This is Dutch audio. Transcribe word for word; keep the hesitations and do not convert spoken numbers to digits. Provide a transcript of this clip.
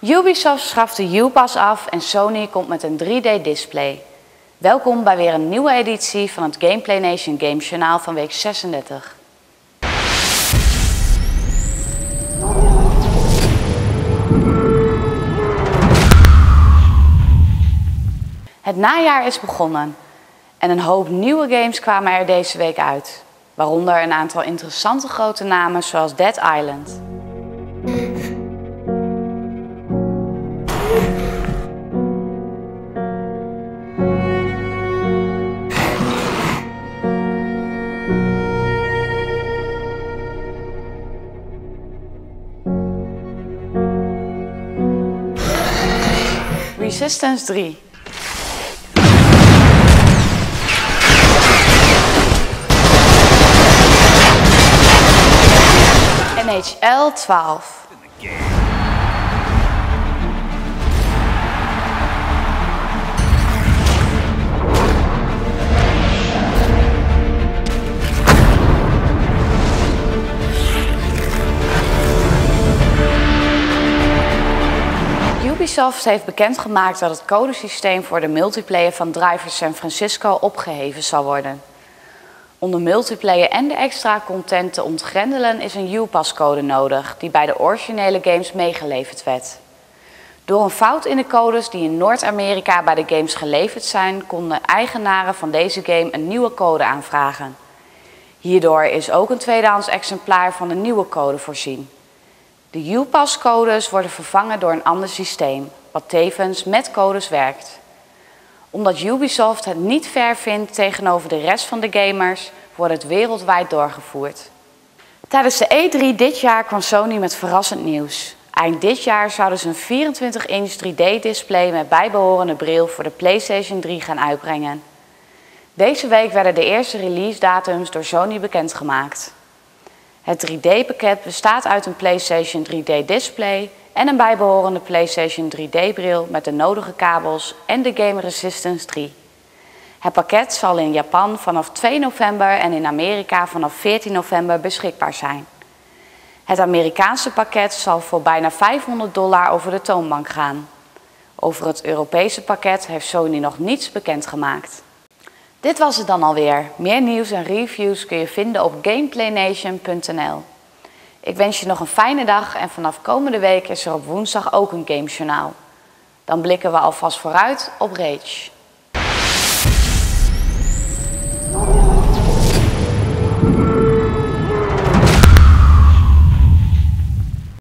Ubisoft schaft de U-Pass af en Sony komt met een drie D display. Welkom bij weer een nieuwe editie van het Gameplay Nation Games Journaal van week zesendertig. Het najaar is begonnen en een hoop nieuwe games kwamen er deze week uit. Waaronder een aantal interessante grote namen zoals Dead Island. Resistance drie. N H L twaalf. Ubisoft heeft bekendgemaakt dat het codesysteem voor de multiplayer van Driver San Francisco opgeheven zal worden. Om de multiplayer en de extra content te ontgrendelen is een U-Pass code nodig die bij de originele games meegeleverd werd. Door een fout in de codes die in Noord-Amerika bij de games geleverd zijn, konden eigenaren van deze game een nieuwe code aanvragen. Hierdoor is ook een tweedehands exemplaar van een nieuwe code voorzien. De U-Pass codes worden vervangen door een ander systeem, wat tevens met codes werkt. Omdat Ubisoft het niet fair vindt tegenover de rest van de gamers, wordt het wereldwijd doorgevoerd. Tijdens de E drie dit jaar kwam Sony met verrassend nieuws. Eind dit jaar zouden ze een vierentwintig inch drie D display met bijbehorende bril voor de PlayStation drie gaan uitbrengen. Deze week werden de eerste release datums door Sony bekendgemaakt. Het drie D pakket bestaat uit een PlayStation drie D display en een bijbehorende PlayStation drie D bril met de nodige kabels en de game Resistance drie. Het pakket zal in Japan vanaf twee november en in Amerika vanaf veertien november beschikbaar zijn. Het Amerikaanse pakket zal voor bijna vijfhonderd dollar over de toonbank gaan. Over het Europese pakket heeft Sony nog niets bekendgemaakt. Dit was het dan alweer. Meer nieuws en reviews kun je vinden op gameplay nation punt n l. Ik wens je nog een fijne dag en vanaf komende week is er op woensdag ook een gamesjournaal. Dan blikken we alvast vooruit op Rage.